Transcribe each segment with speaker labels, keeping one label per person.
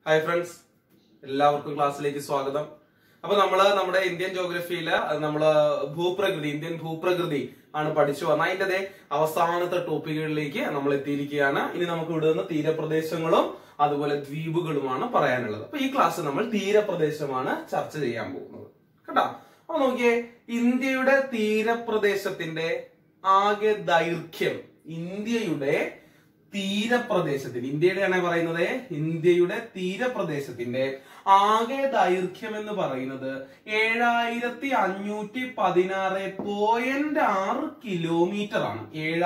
Speaker 1: Hi friends, എല്ലാവർക്കും ക്ലാസ്സിലേക്ക് സ്വാഗതം. അപ്പൊ നമ്മുടെ ഇന്ത്യൻ ജോഗ്രഫിയില് ഇന്ത്യൻ ഭൂപ്രകൃതി ആണ് പഠിച്ചു വന്ന അതിന്റെ അവസാനത്തെ ടോപ്പിക്കുകളിലേക്ക് നമ്മൾ എത്തിയിരിക്കുകയാണ്. ഇനി നമുക്ക് ഇവിടെ നിന്ന് തീരപ്രദേശങ്ങളും അതുപോലെ ദ്വീപുകളുമാണ് പറയാനുള്ളത്. അപ്പൊ ഈ ക്ലാസ് നമ്മൾ തീരപ്രദേശമാണ് ചർച്ച ചെയ്യാൻ പോകുന്നത് കേട്ടോ. അപ്പൊ നോക്കിയേ, ഇന്ത്യയുടെ തീരപ്രദേശത്തിന്റെ ആകെ ദൈർഘ്യം, ഇന്ത്യയുടെ തീരപ്രദേശത്തിന്റെ ആകെ ദൈർഘ്യം എന്ന് പറയുന്നത് 7516.6 കിലോമീറ്റർ ആണ്.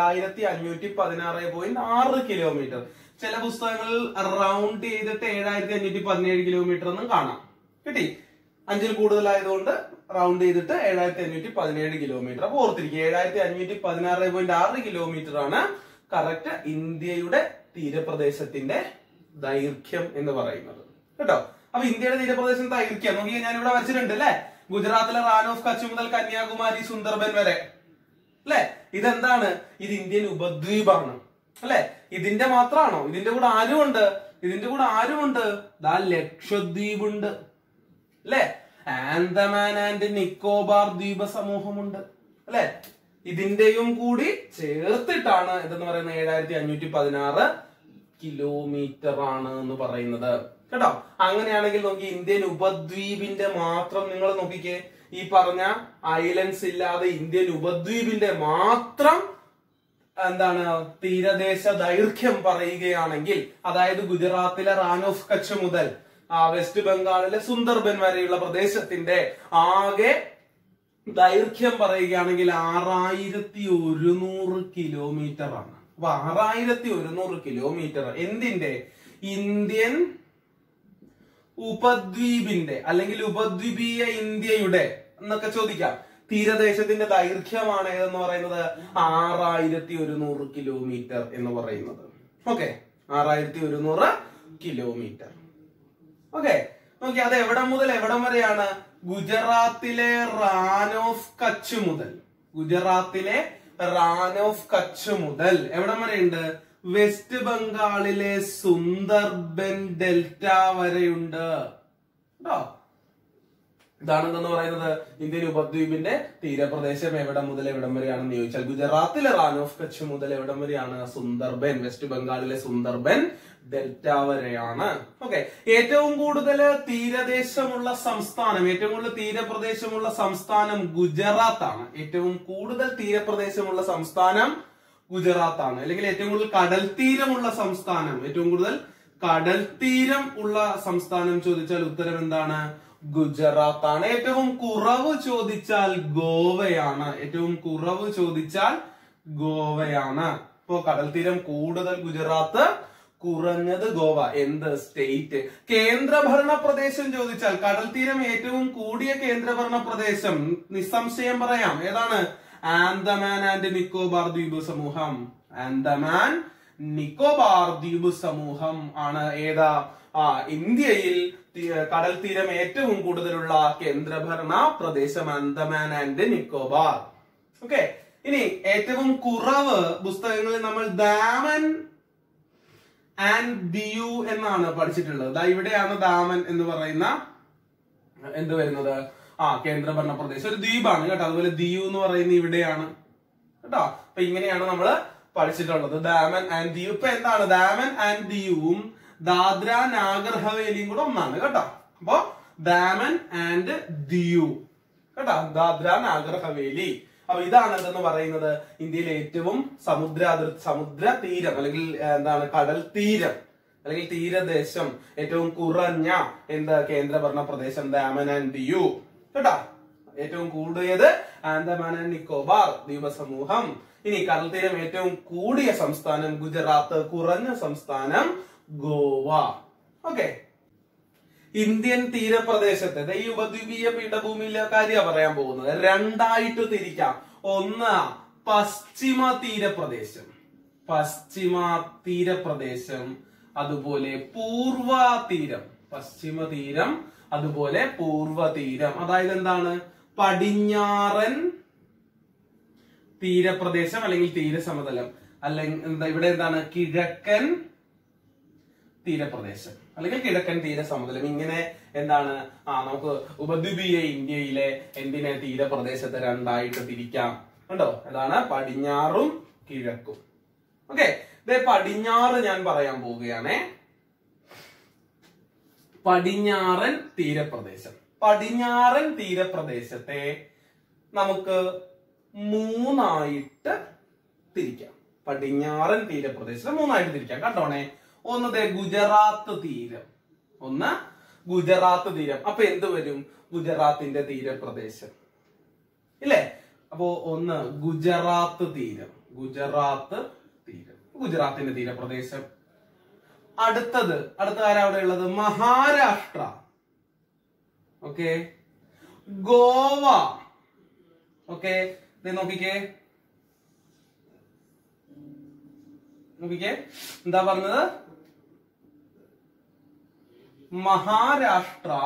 Speaker 1: 7516.6 കിലോമീറ്റർ. ചില പുസ്തകങ്ങളിൽ റൗണ്ട് ചെയ്തിട്ട് 7517 കിലോമീറ്റർ എന്നും കാണാം. കിട്ടി? 5ൽ കൂടുതലായതുകൊണ്ട് റൗണ്ട് ചെയ്തിട്ട് 7517 കിലോമീറ്റർ. അപ്പൊ ഓർത്തിരിക്കുക, 7516.6 കിലോമീറ്റർ ആണ് കറക്റ്റ് ഇന്ത്യയുടെ തീരപ്രദേശത്തിന്റെ ദൈർഘ്യം എന്ന് പറയുന്നത് കേട്ടോ. അപ്പൊ ഇന്ത്യയുടെ തീരപ്രദേശം ദൈർഘ്യം നോക്കി ഞാൻ ഇവിടെ വച്ചിട്ടുണ്ട് അല്ലെ. ഗുജറാത്തിലെ റാൻ ഓഫ് കച്ച് മുതൽ കന്യാകുമാരി സുന്ദർബൻ വരെ അല്ലെ. ഇതെന്താണ്? ഇത് ഇന്ത്യൻ ഉപദ്വീപാണ് അല്ലെ. ഇതിന്റെ മാത്രമാണോ? ഇതിന്റെ കൂടെ ആരുമുണ്ട്? ദാ ലക്ഷദ്വീപ് ഉണ്ട് അല്ലെ. ആൻഡമാൻ ആൻഡ് നിക്കോബാർ ദ്വീപ സമൂഹമുണ്ട് അല്ലെ. ഇതിന്റെയും കൂടി ചേർത്തിട്ടാണ് ഇതെന്ന് പറയുന്നത് 7516 കിലോമീറ്റർ ആണ് എന്ന് പറയുന്നത് കേട്ടോ. അങ്ങനെയാണെങ്കിൽ നോക്കി, ഇന്ത്യൻ ഉപദ്വീപിന്റെ മാത്രം നിങ്ങൾ നോക്കിക്കേ, ഈ പറഞ്ഞ ഐലൻഡ്സ് ഇല്ലാതെ ഇന്ത്യൻ ഉപദ്വീപിന്റെ മാത്രം എന്താണ് തീരദേശ ദൈർഘ്യം പറയുകയാണെങ്കിൽ, അതായത് ഗുജറാത്തിലെ റാൻ ഓഫ് കച്ച് മുതൽ വെസ്റ്റ് ബംഗാളിലെ സുന്ദർബൻ വരെയുള്ള പ്രദേശത്തിന്റെ ആകെ ദൈർഘ്യം പറയുകയാണെങ്കിൽ 6100 കിലോമീറ്റർ ആണ്. അപ്പൊ 6100 കിലോമീറ്റർ എന്തിന്റെ? ഇന്ത്യൻ ഉപദ്വീപിന്റെ അല്ലെങ്കിൽ ഉപദ്വീപീയ ഇന്ത്യയുടെ എന്നൊക്കെ ചോദിക്കാം. തീരദേശത്തിന്റെ ദൈർഘ്യമാണ് ഏതെന്ന് പറയുന്നത് 6100 കിലോമീറ്റർ എന്ന് പറയുന്നത്. Okay, 6100 kilometre. ഓക്കെ, നോക്കി അത് എവിടം മുതൽ എവിടം വരെയാണ്? ഗുജറാത്തിലെ റാൻ ഓഫ് കച്ച് മുതൽ എവിടം വരെയുണ്ട്? വെസ്റ്റ് ബംഗാളിലെ സുന്ദർബൻ ഡെൽറ്റ വരെയുണ്ട് കേട്ടോ. ഇതാണ് എന്തെന്ന് പറയുന്നത് ഇന്ത്യൻ ഉപദ്വീപിന്റെ തീരപ്രദേശം എവിടം മുതൽ എവിടം വരെയാണെന്ന് ചോദിച്ചാൽ ഗുജറാത്തിലെ റാൻ ഓഫ് കച്ച് മുതൽ എവിടം വരെയാണ്? സുന്ദർബൻ, വെസ്റ്റ് ബംഗാളിലെ സുന്ദർബൻ ഡെൽറ്റ വരെയാണ്. ഓക്കെ, ഏറ്റവും കൂടുതൽ തീരദേശമുള്ള സംസ്ഥാനം, ഏറ്റവും കൂടുതൽ തീരപ്രദേശമുള്ള സംസ്ഥാനം ഗുജറാത്താണ്. ഏറ്റവും കൂടുതൽ തീരപ്രദേശമുള്ള സംസ്ഥാനം ഗുജറാത്താണ്. അല്ലെങ്കിൽ ഏറ്റവും കൂടുതൽ കടൽ തീരമുള്ള സംസ്ഥാനം, ഏറ്റവും കൂടുതൽ കടൽ തീരം ഉള്ള സംസ്ഥാനം ചോദിച്ചാൽ ഉത്തരം എന്താണ്? ഗുജറാത്താണ്. ഏറ്റവും കുറവ് ചോദിച്ചാൽ ഗോവയാണ്. ഇപ്പോ കടൽ തീരം കൂടുതൽ ഗുജറാത്ത്, കുറഞ്ഞത് ഗോവ. എന്ത് സ്റ്റേറ്റ്? കേന്ദ്രഭരണ പ്രദേശം ചോദിച്ചാൽ കടൽ തീരം ഏറ്റവും കൂടിയ കേന്ദ്രഭരണ പ്രദേശം നിസ്സംശയം പറയാം. ഏതാണ്? ആൻഡമാൻ ആൻഡ് നിക്കോബാർ ദ്വീപ് സമൂഹം. ആൻഡമാൻ നിക്കോബാർ ദ്വീപ് സമൂഹം ആണ് ഏതാ? ഇന്ത്യയിൽ കടൽ തീരം ഏറ്റവും കൂടുതലുള്ള കേന്ദ്രഭരണ പ്രദേശം ആൻഡമാൻ ആൻഡ് നിക്കോബാർ. ഓക്കെ, ഇനി ഏറ്റവും കുറവ് പുസ്തകങ്ങളിൽ നമ്മൾ ദാമൻ ആൻഡ് ദിയു എന്നാണ് പഠിച്ചിട്ടുള്ളത്. ഇവിടെയാണ് ദാമൻ എന്ന് പറയുന്ന എന്ത് വരുന്നത്? കേന്ദ്രഭരണ പ്രദേശം, ഒരു ദ്വീപാണ് കേട്ടോ. അതുപോലെ ദിയു എന്ന് പറയുന്നത് ഇവിടെയാണ് കേട്ടോ. അപ്പൊ ഇങ്ങനെയാണ് നമ്മൾ പഠിച്ചിട്ടുള്ളത്, ദാമൻ ആൻഡ് ദിയു. ഇപ്പൊ എന്താണ് ദാമൻ ആൻഡ് ദിയുവും ദാദ്ര നാഗർ ഹവേലിയും കൂടെ ഒന്നാണ് കേട്ടോ. അപ്പൊ ദാമൻ ആൻഡ് ദിയു കേട്ടോ, ദാദ്ര നാഗർ ഹവേലി. അപ്പൊ ഇതാണ് എന്തെന്ന് പറയുന്നത് ഇന്ത്യയിലെ ഏറ്റവും സമുദ്ര തീരം അല്ലെങ്കിൽ എന്താണ് കടൽ തീരം അല്ലെങ്കിൽ തീരദേശം ഏറ്റവും കുറഞ്ഞ കേന്ദ്രഭരണ പ്രദേശം ദാമൻ ആൻഡ് ദിയു കേട്ടോ. ഏറ്റവും കൂടിയത് ആൻഡമാൻ ആൻഡ് നിക്കോബാർ ദ്വീപ സമൂഹം. ഇനി കടൽ തീരം ഏറ്റവും കൂടിയ സംസ്ഥാനം ഗുജറാത്ത്, കുറഞ്ഞ സംസ്ഥാനം ഗോവ. ഓക്കെ, ഇന്ത്യൻ തീരപ്രദേശത്തെ ഈ ഉപദ്വീപീയ പീഠഭൂമിയിലെ കാര്യം പറയാൻ പോകുന്നത് രണ്ടായിട്ട് തിരിക്കാം. ഒന്ന് പശ്ചിമ തീരപ്രദേശം, അതുപോലെ പൂർവ തീരം. പശ്ചിമ തീരം, അതുപോലെ പൂർവ തീരം. അതായത് എന്താണ്? പടിഞ്ഞാറൻ തീരപ്രദേശം അല്ലെങ്കിൽ തീരസമതലം, അല്ലെങ്കിൽ ഇവിടെ എന്താണ്? കിഴക്കൻ തീരപ്രദേശം. അല്ലെങ്കിൽ കിഴക്കൻ തീരസമതലം. ഇങ്ങനെ എന്താണ് നമുക്ക് ഉപദ്വീപീയ ഇന്ത്യയിലെ എന്തിനെ തീരപ്രദേശത്തെ രണ്ടായിട്ട് തിരിക്കാം. കണ്ടോ, അതാണ് പടിഞ്ഞാറും കിഴക്കും. ഓക്കെ, ഇതേ പടിഞ്ഞാറ് ഞാൻ പറയാൻ പോവുകയാണേ. പടിഞ്ഞാറൻ തീരപ്രദേശം. പടിഞ്ഞാറൻ തീരപ്രദേശത്തെ നമുക്ക് മൂന്നായിട്ട് തിരിക്കാം. പടിഞ്ഞാറൻ തീരപ്രദേശത്തെ മൂന്നായിട്ട് തിരിക്കാം. കണ്ടോണേ, ഒന്ന് ഗുജറാത്ത് തീരം, ഒന്ന് ഗുജറാത്ത് തീരം. അപ്പൊ എന്ത് വരും? ഗുജറാത്തിന്റെ തീരപ്രദേശം ഇല്ലേ? അപ്പോ ഒന്ന് ഗുജറാത്ത് തീരം, ഗുജറാത്ത് തീരം, ഗുജറാത്തിന്റെ തീരപ്രദേശം. അടുത്ത ആരാ അവിടെ ഉള്ളത്? മഹാരാഷ്ട്ര. ഓക്കെ, ഗോവ. ഓക്കെ, നോക്കിക്കേ എന്താ പറഞ്ഞത്? മഹാരാഷ്ട്ര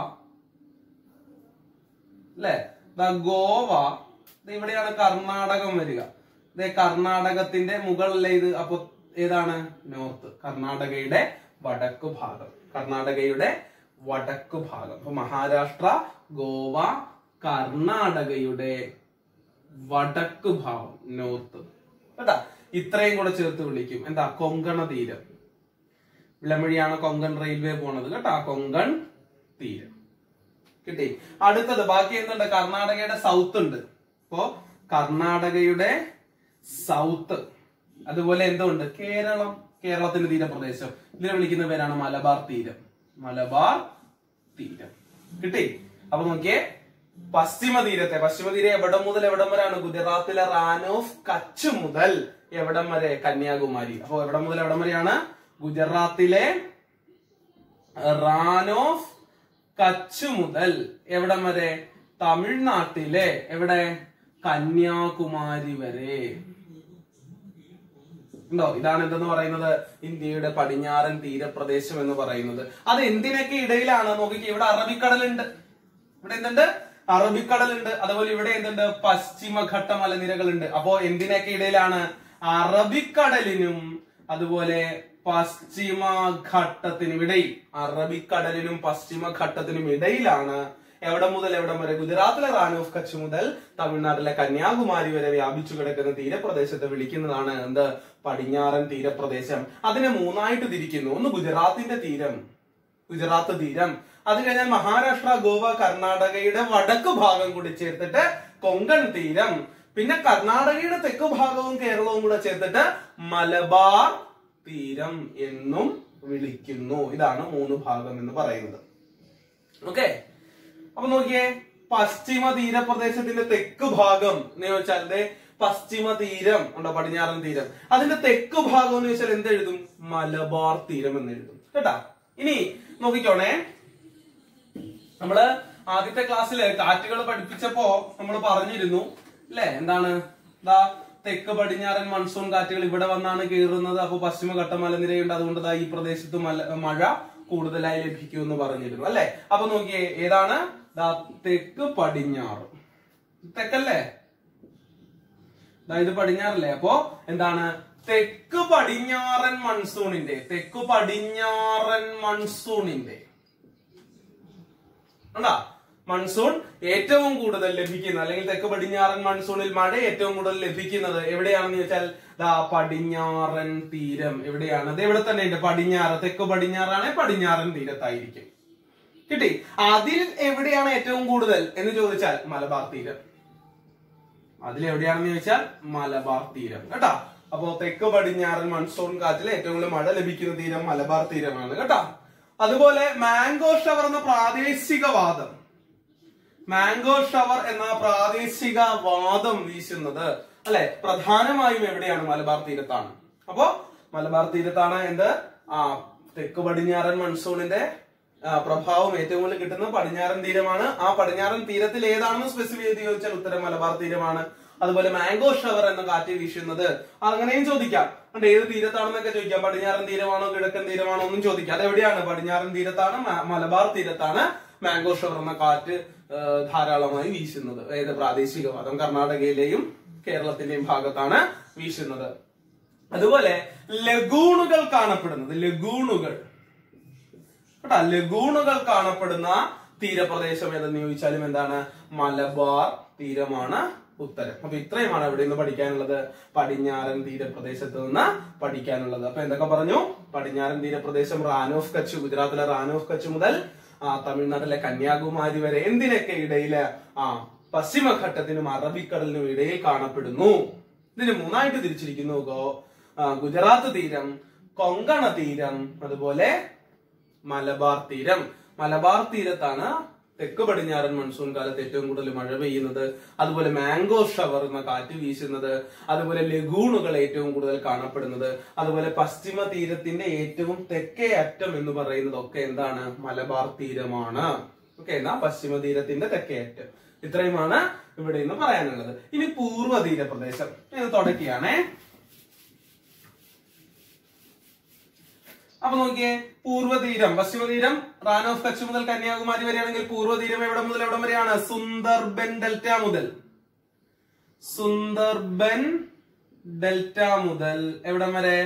Speaker 1: അല്ലെ, ഗോവ. ഇവിടെയാണ് കർണാടകം വരിക. കർണാടകത്തിന്റെ മുകളിലെ ഇത്. അപ്പൊ ഏതാണ്? നോർത്ത്, കർണാടകയുടെ വടക്കു ഭാഗം, കർണാടകയുടെ വടക്കു ഭാഗം. അപ്പൊ മഹാരാഷ്ട്ര, ഗോവ, കർണാടകയുടെ വടക്കു ഭാഗം, നോർത്ത്. കേട്ടാ, ഇത്രയും കൂടെ ചേർത്ത് വിളിക്കും എന്താ? കൊങ്കണ തീരം. വിളമഴിയാണ് കൊങ്കൺ റെയിൽവേ പോണത് കേട്ടാ, കൊങ്കൺ തീരം. കിട്ടി. അടുത്തത് ബാക്കി എന്തുണ്ട്? കർണാടകയുടെ സൗത്ത് ഉണ്ട്. അപ്പോ കർണാടകയുടെ സൗത്ത്. അതുപോലെ എന്തുണ്ട്? കേരളം, കേരളത്തിന്റെ തീരപ്രദേശം. ഇതിനെ വിളിക്കുന്ന പേരാണ് മലബാർ തീരം, മലബാർ തീരം. കിട്ടി. അപ്പൊ നോക്കിയേ, പശ്ചിമ തീരത്തെ, പശ്ചിമ തീരം എവിടം മുതൽ എവിടം വരെയാണ്? ഗുജറാത്തിലെ റാൻ ഓഫ് കച്ച് മുതൽ എവിടം വരെ? കന്യാകുമാരി. അപ്പൊ എവിടം മുതൽ എവിടം വരെയാണ്? ഗുജറാത്തിലെ റാൻ ഓഫ് കച്ച് മുതൽ എവിടം വരെ? തമിഴ്നാട്ടിലെ എവിടെ? കന്യാകുമാരി വരെ. ഉണ്ടോ? ഇതാണ് എന്തെന്ന് പറയുന്നത്? ഇന്ത്യയുടെ പടിഞ്ഞാറൻ തീരപ്രദേശം എന്ന് പറയുന്നത്. അത് എന്തിനൊക്കെ ഇടയിലാണ്? നോക്കിക്കേ, ഇവിടെ അറബിക്കടലുണ്ട്. ഇവിടെ എന്തുണ്ട്? അറബിക്കടലുണ്ട്. അതുപോലെ ഇവിടെ എന്തുണ്ട്? പശ്ചിമഘട്ട മലനിരകളുണ്ട്. അപ്പോ എന്തിനൊക്കെ ഇടയിലാണ്? അറബിക്കടലിനും അതുപോലെ പശ്ചിമഘട്ടത്തിനും ഇടയിൽ, അറബിക്കടലിനും പശ്ചിമഘട്ടത്തിനും ഇടയിലാണ് എവിടെ മുതൽ എവിടം വരെ? ഗുജറാത്തിലെ റാൻ ഓഫ് കച്ച് മുതൽ തമിഴ്നാട്ടിലെ കന്യാകുമാരി വരെ വ്യാപിച്ചു കിടക്കുന്ന തീരപ്രദേശത്തെ വിളിക്കുന്നതാണ് എന്ത്? പടിഞ്ഞാറൻ തീരപ്രദേശം. അതിനെ മൂന്നായിട്ട് തിരിക്കുന്നു. ഒന്ന് ഗുജറാത്തിന്റെ തീരം, ഗുജറാത്ത് തീരം. അത് കഴിഞ്ഞാൽ മഹാരാഷ്ട്ര, ഗോവ, കർണാടകയുടെ വടക്കു ഭാഗം കൂടി ചേർത്തിട്ട് കൊങ്കൺ തീരം. പിന്നെ കർണാടകയുടെ തെക്കു ഭാഗവും കേരളവും കൂടെ ചേർത്തിട്ട് മലബാർ തീരം എന്നും വിളിക്കുന്നു. ഇതാണ് മൂന്ന് ഭാഗം എന്ന് പറയുന്നത്. ഓക്കെ, അപ്പൊ നോക്കിയേ, പശ്ചിമ തീരപ്രദേശത്തിന്റെ തെക്ക് ഭാഗം എന്ന് ചോദിച്ചാൽ പശ്ചിമ തീരം ഉണ്ടോ? പടിഞ്ഞാറൻ തീരം. അതിന്റെ തെക്ക് ഭാഗം എന്ന് ചോദിച്ചാൽ എന്തെഴുതും? മലബാർ തീരം എന്ന് എഴുതും. കേട്ടാ, ഇനി നോക്കിക്കോണേ, നമ്മള് ആദ്യത്തെ ക്ലാസ്സില് കാറ്റുകൾ പഠിപ്പിച്ചപ്പോ നമ്മൾ പറഞ്ഞിരുന്നു അല്ലെ, എന്താണ്? തെക്ക് പടിഞ്ഞാറൻ മൺസൂൺ കാറ്റുകൾ ഇവിടെ വന്നാണ് കയറുന്നത്. അപ്പൊ പശ്ചിമഘട്ട മലനിരയുണ്ട്, അതുകൊണ്ട് ഈ പ്രദേശത്ത് മഴ കൂടുതലായി ലഭിക്കുമെന്ന് പറഞ്ഞിരുന്നു അല്ലെ. അപ്പൊ നോക്കിയേ, ഏതാണ്? തെക്ക് പടിഞ്ഞാറ്. തെക്കല്ലേ? ഇത് പടിഞ്ഞാറല്ലേ? അപ്പോ എന്താണ്? തെക്ക് പടിഞ്ഞാറൻ മൺസൂണിന്റെ, തെക്ക് പടിഞ്ഞാറൻ മൺസൂണിന്റെ മൺസൂൺ ഏറ്റവും കൂടുതൽ ലഭിക്കുന്ന, അല്ലെങ്കിൽ തെക്ക് പടിഞ്ഞാറൻ മൺസൂണിൽ മഴ ഏറ്റവും കൂടുതൽ ലഭിക്കുന്നത് എവിടെയാണെന്ന് ചോദിച്ചാൽ പടിഞ്ഞാറൻ തീരം. എവിടെയാണ്? അത് എവിടെ തന്നെ ഉണ്ട്, പടിഞ്ഞാറ്. തെക്ക് പടിഞ്ഞാറാണ്, പടിഞ്ഞാറൻ തീരത്തായിരിക്കും. കിട്ടി. അതിൽ എവിടെയാണ് ഏറ്റവും കൂടുതൽ എന്ന് ചോദിച്ചാൽ മലബാർ തീരം. അതിലെവിടെയാണെന്ന് ചോദിച്ചാൽ മലബാർ തീരം. കേട്ടാ, അപ്പോ തെക്ക് പടിഞ്ഞാറൻ മൺസൂൺ കാറ്റിൽ ഏറ്റവും കൂടുതൽ മഴ ലഭിക്കുന്ന തീരം മലബാർ തീരമാണ്. കേട്ടാ, അതുപോലെ മാംഗോ ഷവർ എന്ന പ്രാദേശിക വാദം, മാംഗോ ഷവർ എന്ന പ്രാദേശിക വാദം വീശുന്നത് അല്ലെ പ്രധാനമായും എവിടെയാണ്? മലബാർ തീരത്താണ്. അപ്പോ മലബാർ തീരത്താണ് എന്ത്? തെക്ക് പടിഞ്ഞാറൻ മൺസൂണിന്റെ പ്രഭാവം ഏറ്റവും കൂടുതൽ കിട്ടുന്നത് പടിഞ്ഞാറൻ തീരമാണ്. ആ പടിഞ്ഞാറൻ തീരത്തിൽ ഏതാണെന്ന് സ്പെസിഫൈ ചെയ്ത് ചോദിച്ചാൽ ഉത്തരം മലബാർ തീരമാണ്. അതുപോലെ മാംഗോ ഷവർ എന്ന കാറ്റ് വീശുന്നത് അങ്ങനെയും ചോദിക്കാം. ഏത് തീരത്താണെന്നൊക്കെ ചോദിക്കാം. പടിഞ്ഞാറൻ തീരമാണോ കിഴക്കൻ തീരമാണോ ഒന്നും ചോദിക്കാം. അതെവിടെയാണ്? പടിഞ്ഞാറൻ തീരത്താണ്, മലബാർ തീരത്താണ് മാംഗോ ഷവർ എന്ന കാറ്റ് ധാരാളമായി വീശുന്നത്. ഏത് പ്രാദേശികവാദം കർണാടകയിലെയും കേരളത്തിന്റെയും ഭാഗത്താണ് വീശുന്നത്. അതുപോലെ ലഗൂണുകൾ കാണപ്പെടുന്നത്, ലഗൂണുകൾ കേട്ടാ. ലഗൂണുകൾ കാണപ്പെടുന്ന തീരപ്രദേശം ഏതെന്ന് ചോദിച്ചാലും എന്താണ്? മലബാർ തീരമാണ് ഉത്തരം. അപ്പൊ ഇത്രയുമാണ് ഇവിടെ നിന്ന് പഠിക്കാനുള്ളത്, പടിഞ്ഞാറൻ തീരപ്രദേശത്ത് നിന്ന് പഠിക്കാനുള്ളത്. അപ്പൊ എന്തൊക്കെ പറഞ്ഞു? പടിഞ്ഞാറൻ തീരപ്രദേശം റാൻ ഓഫ് കച്ച്, ഗുജറാത്തിലെ റാൻ ഓഫ് കച്ച് മുതൽ തമിഴ്നാട്ടിലെ കന്യാകുമാരി വരെ എന്തിനൊക്കെ ഇടയില് പശ്ചിമഘട്ടത്തിനും അറബിക്കടലിനും ഇടയിൽ കാണപ്പെടുന്നു. ഇതിന് മൂന്നായിട്ട് തിരിച്ചിരിക്കുന്നു. ഗുജറാത്ത് തീരം, കൊങ്കണ തീരം, അതുപോലെ മലബാർ തീരം. മലബാർ തീരത്താണ് തെക്ക് പടിഞ്ഞാറൻ മൺസൂൺ കാലത്ത് ഏറ്റവും കൂടുതൽ മഴ പെയ്യുന്നത്, അതുപോലെ മാംഗോ ഷവർ എന്ന കാറ്റ് വീശുന്നത്, അതുപോലെ ലഗൂണുകൾ ഏറ്റവും കൂടുതൽ കാണപ്പെടുന്നത്, അതുപോലെ പശ്ചിമ തീരത്തിന്റെ ഏറ്റവും തെക്കേ അറ്റം എന്ന് പറയുന്നത് ഒക്കെ എന്താണ്? മലബാർ തീരമാണ്. ഓക്കെ, എന്നാ പശ്ചിമ തീരത്തിന്റെ തെക്കേ അറ്റം. ഇത്രയുമാണ് ഇവിടെ നിന്ന് പറയാനുള്ളത്. ഇനി പൂർവ്വ തീരപ്രദേശം ഇത് തുടക്കുകയാണേ. അപ്പൊ നോക്കിയേ, പൂർവ്വതീരം, പശ്ചിമതീരം റാൻ ഓഫ് കച്ച് മുതൽ കന്യാകുമാരി വരെയാണെങ്കിൽ പൂർവ്വതീരം എവിടെ മുതൽ എവിടം വരെയാണ്? സുന്ദർബൻ ഡെൽറ്റ മുതൽ, സുന്ദർബൻ ഡെൽറ്റ മുതൽ എവിടം വരെ?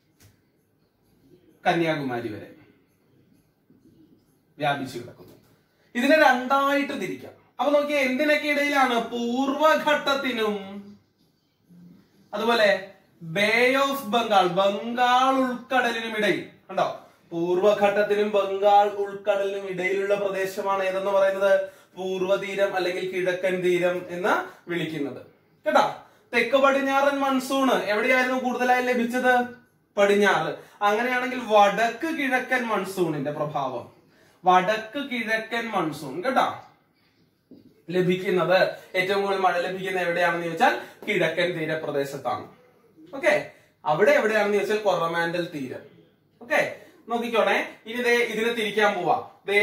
Speaker 1: കന്യാകുമാരി വരെ വ്യാപിച്ചു കിടക്കുന്നു. ഇതിനെ രണ്ടായിട്ട് തിരിക്കാം. അപ്പൊ നോക്കിയേ, എന്തിനൊക്കെ ഇടയിലാണ്? പൂർവഘട്ടത്തിനും അതുപോലെ ബേ ഓഫ് ബംഗാൾ, ബംഗാൾ ഉൾക്കടലിനും ഇടയിൽ. കണ്ടോ, പൂർവഘട്ടത്തിനും ബംഗാൾ ഉൾക്കടലിനും ഇടയിലുള്ള പ്രദേശമാണ് ഏതെന്ന് പറയുന്നത്? പൂർവ്വതീരം അല്ലെങ്കിൽ കിഴക്കൻ തീരം എന്ന് വിളിക്കുന്നത്. കേട്ടോ, തെക്ക് പടിഞ്ഞാറൻ മൺസൂൺ എവിടെയായിരുന്നു കൂടുതലായി ലഭിച്ചത്? പടിഞ്ഞാറ്. അങ്ങനെയാണെങ്കിൽ വടക്ക് കിഴക്കൻ മൺസൂണിന്റെ പ്രഭാവം, വടക്ക് കിഴക്കൻ മൺസൂൺ കേട്ടോ ലഭിക്കുന്നത്, ഏറ്റവും കൂടുതൽ മഴ ലഭിക്കുന്നത് എവിടെയാണെന്ന് ചോദിച്ചാൽ കിഴക്കൻ തീരപ്രദേശത്താണ്. ഓക്കെ, അവിടെ എവിടെയാണെന്ന് ചോദിച്ചാൽ കൊറമാൻഡൽ തീരം. ഓക്കെ, നോക്കിക്കോണേ. ഇനി ദേ ഇതിനെ തിരിക്കാൻ പോവാ. ദേ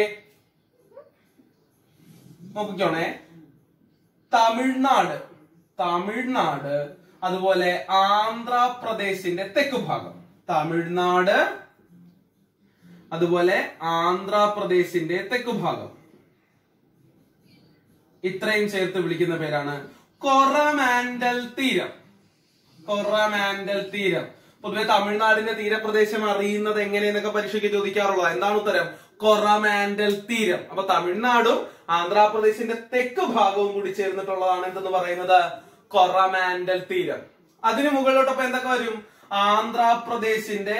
Speaker 1: നോക്കിക്കോണേ, തമിഴ്നാട്, തമിഴ്നാട് അതുപോലെ ആന്ധ്രാപ്രദേശിന്റെ തെക്കു ഭാഗം, തമിഴ്നാട് അതുപോലെ ആന്ധ്രാപ്രദേശിന്റെ തെക്കു ഭാഗം, ഇത്രയും ചേർത്ത് വിളിക്കുന്ന പേരാണ് കൊറമാൻഡൽ തീരം. കൊറമാൻഡൽ തീരം. പൊതുവെ തമിഴ്നാടിന്റെ തീരപ്രദേശം അറിയുന്നത് എങ്ങനെയെന്നൊക്കെ പരീക്ഷയ്ക്ക് ചോദിക്കാറുള്ളത്. എന്താണ് ഉത്തരം? കൊറമാൻഡൽ തീരം. അപ്പൊ തമിഴ്നാടും ആന്ധ്രാപ്രദേശിന്റെ തെക്ക് ഭാഗവും കൂടി ചേർന്നിട്ടുള്ളതാണ് എന്തെന്ന് പറയുന്നത്? കൊറമാൻഡൽ തീരം. അതിന് മുകളിലോട്ടൊപ്പം എന്തൊക്കെ വരും? ആന്ധ്രാപ്രദേശിന്റെ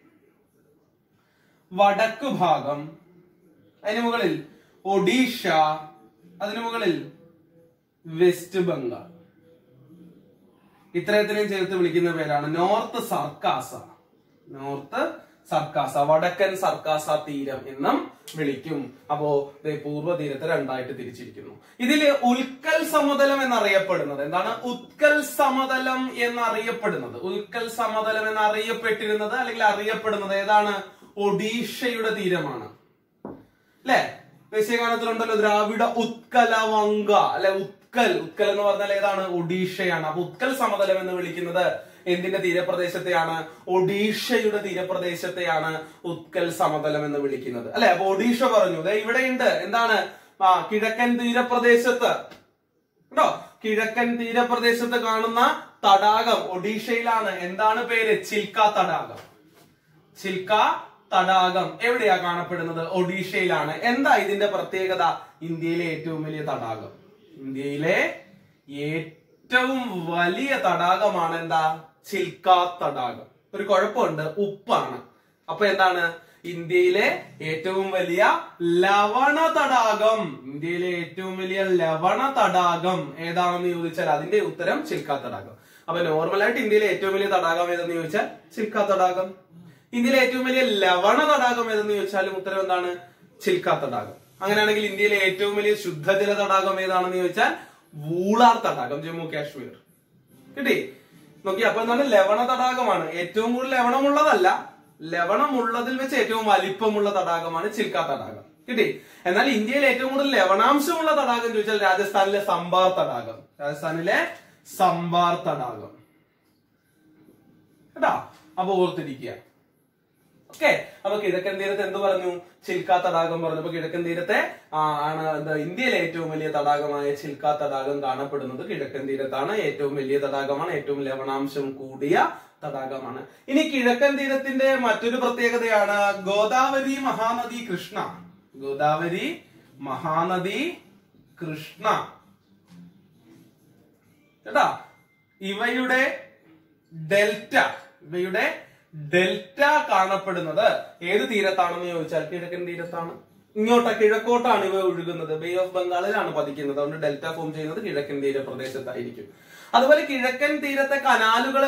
Speaker 1: വടക്ക് ഭാഗം, അതിന് മുകളിൽ ഒഡീഷ, അതിനു മുകളിൽ വെസ്റ്റ് ബംഗാൾ. ഇത്രയത്തിനെയും ചേർത്ത് വിളിക്കുന്ന പേരാണ് നോർത്ത് സർക്കാസ. നോർത്ത് സർക്കാസ, വടക്കൻ സർക്കാസ തീരം എന്നും വിളിക്കും. അപ്പോ പൂർവ്വ തീരത്തെ രണ്ടായിട്ട് തിരിച്ചിരിക്കുന്നു. ഇതില് ഉൽക്കൽ സമതലം എന്നറിയപ്പെടുന്നത് എന്താണ്? ഉത്കൽ സമതലം എന്നറിയപ്പെടുന്നത്, ഉൽക്കൽ സമതലം എന്നറിയപ്പെട്ടിരുന്നത് അല്ലെങ്കിൽ അറിയപ്പെടുന്നത് ഏതാണ്? ഒഡീഷയുടെ തീരമാണ്. അല്ലെ, ദേശീയഗാനത്തിലുണ്ടല്ലോ ദ്രാവിഡ ഉത്കല വങ്ക, അല്ലെ ഉത്കൽ, ഉത്കൽ എന്ന് പറഞ്ഞാൽ ഏതാണ്? ഒഡീഷയാണ്. അപ്പൊ ഉത്കൽ സമതലം എന്ന് വിളിക്കുന്നത് എന്തിന്റെ തീരപ്രദേശത്തെയാണ്? ഒഡീഷയുടെ തീരപ്രദേശത്തെയാണ് ഉത്കൽ സമതലം എന്ന് വിളിക്കുന്നത്. അല്ലെ, അപ്പൊ ഒഡീഷ പറഞ്ഞു. ഇവിടെയുണ്ട് എന്താണ്? കിഴക്കൻ തീരപ്രദേശത്ത് കേട്ടോ, കിഴക്കൻ തീരപ്രദേശത്ത് കാണുന്ന തടാകം ഒഡീഷയിലാണ്. എന്താണ് പേര്? ചിൽക്ക തടാകം. ചിൽക്ക തടാകം എവിടെയാ കാണപ്പെടുന്നത്? ഒഡീഷയിലാണ്. എന്താ ഇതിന്റെ പ്രത്യേകത? ഇന്ത്യയിലെ ഏറ്റവും വലിയ തടാകം, ഇന്ത്യയിലെ ഏറ്റവും വലിയ തടാകമാണ് എന്താ? ചിൽക്ക തടാകം. ഒരു കുഴപ്പമുണ്ട്, ഉപ്പാണ്. അപ്പൊ എന്താണ്? ഇന്ത്യയിലെ ഏറ്റവും വലിയ ലവണ തടാകം, ഇന്ത്യയിലെ ഏറ്റവും വലിയ ലവണ തടാകം ഏതാണെന്ന് ചോദിച്ചാൽ അതിന്റെ ഉത്തരം ചിൽക്ക തടാകം. അപ്പൊ നോർമലായിട്ട് ഇന്ത്യയിലെ ഏറ്റവും വലിയ തടാകം ഏതെന്ന് ചോദിച്ചാൽ ചിൽക്ക തടാകം. ഇന്ത്യയിലെ ഏറ്റവും വലിയ ലവണ തടാകം ഏതെന്ന് ചോദിച്ചാലും ഉത്തരം എന്താണ്? ചിൽക്ക തടാകം. അങ്ങനെയാണെങ്കിൽ ഇന്ത്യയിലെ ഏറ്റവും വലിയ ശുദ്ധജല തടാകം ഏതാണെന്ന് ചോദിച്ചാൽ വൂളാർ തടാകം, ജമ്മു കാശ്മീർ. കിട്ടി? നോക്കി, അപ്പൊ എന്താണ്? ലവണ തടാകമാണ്. ഏറ്റവും കൂടുതൽ ലവണമുള്ളതല്ല, ലവണമുള്ളതിൽ വെച്ച് ഏറ്റവും വലിപ്പമുള്ള തടാകമാണ് ചിൽക്ക തടാകം. കിട്ടി? എന്നാൽ ഇന്ത്യയിൽ ഏറ്റവും കൂടുതൽ ലവണാംശമുള്ള തടാകം ചോദിച്ചാൽ രാജസ്ഥാനിലെ സംബാർ തടാകം, രാജസ്ഥാനിലെ സംബാർ തടാകം. കേട്ടാ? അപ്പൊ ഓർത്തിരിക്കുക. ഓക്കെ, അപ്പൊ കിഴക്കൻ തീരത്ത് എന്ത് പറഞ്ഞു? ചിൽക്ക തടാകം പറഞ്ഞു. അപ്പൊ കിഴക്കൻ തീരത്തെ ആണ് ഇന്ത്യയിലെ ഏറ്റവും വലിയ തടാകമായ ചിൽക്ക തടാകം കാണപ്പെടുന്നത് കിഴക്കൻ തീരത്താണ്. ഏറ്റവും വലിയ തടാകമാണ്, ഏറ്റവും ലവണാംശം കൂടിയ തടാകമാണ്. ഇനി കിഴക്കൻ തീരത്തിന്റെ മറ്റൊരു പ്രത്യേകതയാണ് ഗോദാവരി മഹാനദി കൃഷ്ണ. ഗോദാവരി മഹാനദി കൃഷ്ണ കേട്ടാ. ഇവയുടെ ഡെൽറ്റ കാണപ്പെടുന്നത് ഏത് തീരത്താണെന്ന് ചോദിച്ചാൽ കിഴക്കൻ തീരത്താണ്. കിഴക്കോട്ടാണ് ഇവ ഒഴുകുന്നത്. ബേ ഓഫ് ബംഗാളിലാണ് പതിക്കുന്നത്. അതുകൊണ്ട് ഡെൽറ്റ ഫോം ചെയ്യുന്നത് കിഴക്കൻ തീരപ്രദേശത്തായിരിക്കും. അതുപോലെ കിഴക്കൻ തീരത്തെ കനാലുകളെ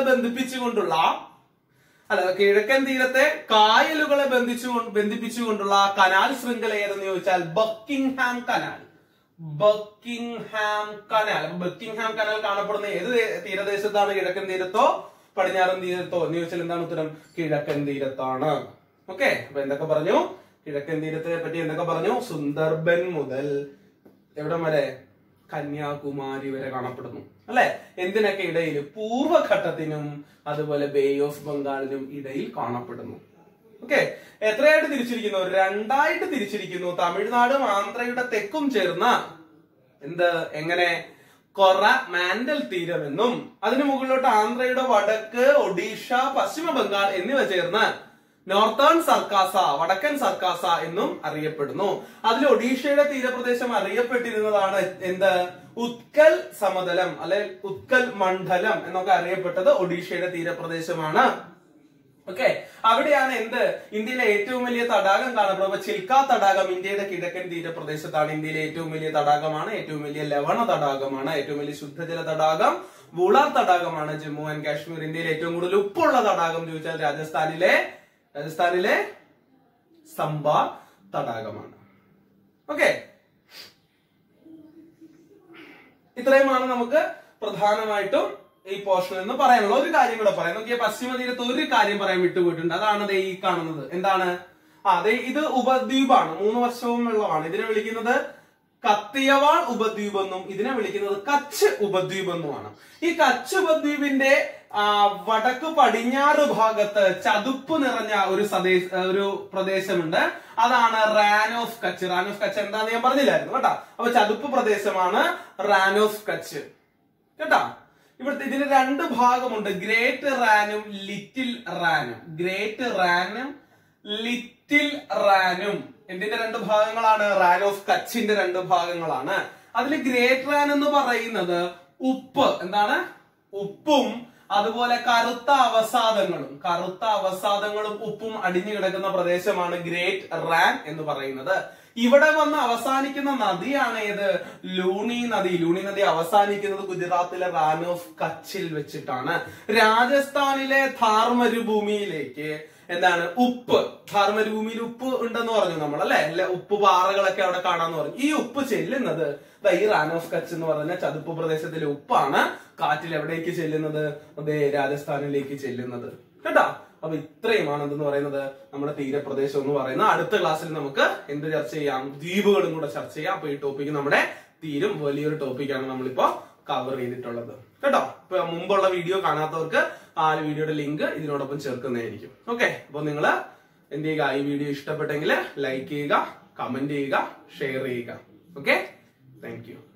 Speaker 1: കിഴക്കൻ തീരത്തെ കായലുകളെ ബന്ധിപ്പിച്ചുകൊണ്ടുള്ള കനാൽ ശൃംഖല ഏതെന്ന് ചോദിച്ചാൽ ബക്കിംഗ്ഹാം കനാൽ. ബക്കിംഗ്ഹാം കനാൽ കാണപ്പെടുന്ന ഏത് തീരദേശത്താണ്? കിഴക്കൻ തീരത്തോ പടിഞ്ഞാറൻ തീരത്തോ എന്ന് ചോദിച്ചാൽ എന്താണ് ഉത്തരം? കിഴക്കൻ തീരത്താണ്. ഓക്കെ, അപ്പൊ എന്തൊക്കെ പറഞ്ഞു? കിഴക്കൻ തീരത്തെ പറ്റി എന്തൊക്കെ പറഞ്ഞു? സുന്ദർബൻ മുതൽ എവിടം വരെ? കന്യാകുമാരി വരെ കാണപ്പെടുന്നു അല്ലെ. എന്തിനൊക്കെ ഇടയിൽ? പൂർവ്വഘട്ടത്തിനും അതുപോലെ ബേ ഓഫ് ബംഗാളിനും ഇടയിൽ കാണപ്പെടുന്നു. ഓക്കെ, എത്രയായിട്ട് തിരിച്ചിരിക്കുന്നു? രണ്ടായിട്ട് തിരിച്ചിരിക്കുന്നു. തമിഴ്നാടും ആന്ധ്രയുടെ തെക്കും ചേർന്ന എങ്ങനെ മാൻഡൽ തീരം എന്നും അതിനു മുകളിലോട്ട് ആന്ധ്രയുടെ വടക്ക്, ഒഡീഷ, പശ്ചിമ ബംഗാൾ എന്നിവ ചേർന്ന് നോർത്തേൺ സർക്കാസ, വടക്കൻ സർക്കാസ എന്നും അറിയപ്പെടുന്നു. അതിൽ ഒഡീഷയുടെ തീരപ്രദേശം അറിയപ്പെട്ടിരുന്നതാണ് ഉത്കൽ സമതലം അല്ലെ ഉത്കൽ മണ്ഡലം എന്നൊക്കെ അറിയപ്പെട്ടത് ഒഡീഷയുടെ തീരപ്രദേശമാണ്. ഓക്കെ, അവിടെയാണ് ഇന്ത്യയിലെ ഏറ്റവും വലിയ തടാകം കാണപ്പെടുന്നത്. ചിൽക്ക തടാകം ഇന്ത്യയുടെ കിഴക്കൻ തീരപ്രദേശത്താണ്. ഇന്ത്യയിലെ ഏറ്റവും വലിയ തടാകമാണ്, ഏറ്റവും വലിയ ലവണ തടാകമാണ്, ഏറ്റവും വലിയ ശുദ്ധജല തടാകം വൂളാർ തടാകമാണ്. ജമ്മു ആൻഡ് കാശ്മീർ. ഇന്ത്യയിൽ ഏറ്റവും കൂടുതൽ ഉപ്പുള്ള തടാകം ചോദിച്ചാൽ രാജസ്ഥാനിലെ സംബ തടാകമാണ്. ഓക്കെ, ഇത്രയുമാണ് നമുക്ക് പ്രധാനമായിട്ടും ഈ പോർഷനിൽ നിന്ന് പറയാനുള്ള. ഒരു കാര്യം കൂടെ പറയാം. നോക്കിയാൽ പശ്ചിമ തീരത്ത് ഒരു കാര്യം പറയാൻ വിട്ടുപോയിട്ടുണ്ട്. അതാണ് ഈ കാണുന്നത്. എന്താണ്? ഇത് ഉപദ്വീപാണ്. 3 വർഷവും വെള്ളമാണ്. ഇതിനെ വിളിക്കുന്നത് കത്തിയവാൾ ഉപദ്വീപ് എന്നും ഇതിനെ വിളിക്കുന്നത് കച്ച് ഉപദ്വീപ് എന്നുമാണ്. ഈ കച്ച് ഉപദ്വീപിന്റെ വടക്ക് പടിഞ്ഞാറ് ഭാഗത്ത് ചതുപ്പ് നിറഞ്ഞ ഒരു പ്രദേശമുണ്ട്. അതാണ് റാൻ ഓഫ് കച്ച്. റാൻ ഓഫ് കച്ച് എന്താന്ന് ഞാൻ പറഞ്ഞില്ലായിരുന്നു കേട്ടാ. അപ്പൊ ചതുപ്പ് പ്രദേശമാണ് റാൻ ഓഫ് കച്ച് കേട്ടാ. ഇവിടുത്തെ ഇതിന് 2 ഭാഗമുണ്ട്, ഗ്രേറ്റ് റാനും ലിറ്റിൽ റാനും. ഗ്രേറ്റ് റാനും ലിറ്റിൽ റാനും എന്തിന്റെ 2 ഭാഗങ്ങളാണ്? റാൻ ഓഫ് കച്ചിന്റെ 2 ഭാഗങ്ങളാണ്. അതിൽ ഗ്രേറ്റ് റാൻ എന്ന് പറയുന്നത് ഉപ്പ് ഉപ്പും അതുപോലെ കറുത്ത അവസാദങ്ങളും ഉപ്പും അടിഞ്ഞു കിടക്കുന്ന പ്രദേശമാണ് ഗ്രേറ്റ് റാൻ എന്ന് പറയുന്നത്. ഇവിടെ വന്ന് അവസാനിക്കുന്ന നദിയാണ് ഏത്? ലൂണി നദി. ലൂണി നദി അവസാനിക്കുന്നത് ഗുജറാത്തിലെ റാൻ ഓഫ് കച്ചിൽ വെച്ചിട്ടാണ്. രാജസ്ഥാനിലെ ഥാർ മരുഭൂമിയിലേക്ക് ഉപ്പ്, ഥാർ മരുഭൂമിയിൽ ഉപ്പ് ഉണ്ടെന്ന് പറഞ്ഞു നമ്മൾ അല്ലെ. ഉപ്പ് പാറകളൊക്കെ അവിടെ കാണാന്ന് പറഞ്ഞു. ഈ ഉപ്പ് ചെല്ലുന്നത് ഈ റാൻ ഓഫ് കച്ച് എന്ന് പറഞ്ഞ ചതുപ്പ് പ്രദേശത്തിലെ ഉപ്പാണ് കാറ്റിൽ എവിടേക്ക് ചെല്ലുന്നത്? അതെ, രാജസ്ഥാനിലേക്ക് ചെല്ലുന്നത് കേട്ടോ. അപ്പൊ ഇത്രയുമാണ് എന്തെന്ന് പറയുന്നത് നമ്മുടെ തീരപ്രദേശം എന്ന് പറയുന്നത്. അടുത്ത ക്ലാസ്സിൽ നമുക്ക് എന്ത് ചർച്ച ചെയ്യാം? ദ്വീപുകളും കൂടെ ചർച്ച ചെയ്യാം. അപ്പൊ ഈ ടോപ്പിക് നമ്മുടെ തീരും. വലിയൊരു ടോപ്പിക്കാണ് നമ്മളിപ്പോ കവർ ചെയ്തിട്ടുള്ളത് കേട്ടോ. ഇപ്പൊ മുമ്പുള്ള വീഡിയോ കാണാത്തവർക്ക് ആ വീഡിയോയുടെ ലിങ്ക് ഇതിനോടൊപ്പം ചേർക്കുന്നതായിരിക്കും. ഓക്കെ, അപ്പൊ നിങ്ങൾ എന്ത് ചെയ്യുക? ഈ വീഡിയോ ഇഷ്ടപ്പെട്ടെങ്കിൽ ലൈക്ക് ചെയ്യുക, കമന്റ് ചെയ്യുക, ഷെയർ ചെയ്യുക. Okay, thank U.